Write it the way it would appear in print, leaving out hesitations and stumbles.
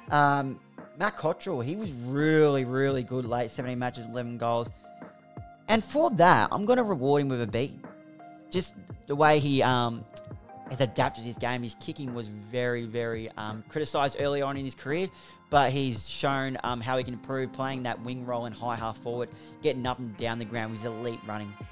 Matt Cottrell, he was really, really good late. 17 matches, 11 goals. And for that, I'm going to reward him with a B. Just the way he has adapted his game. His kicking was very, very criticised early on in his career, but he's shown how he can improve playing that wing role and high half forward, getting up and down the ground with his elite running.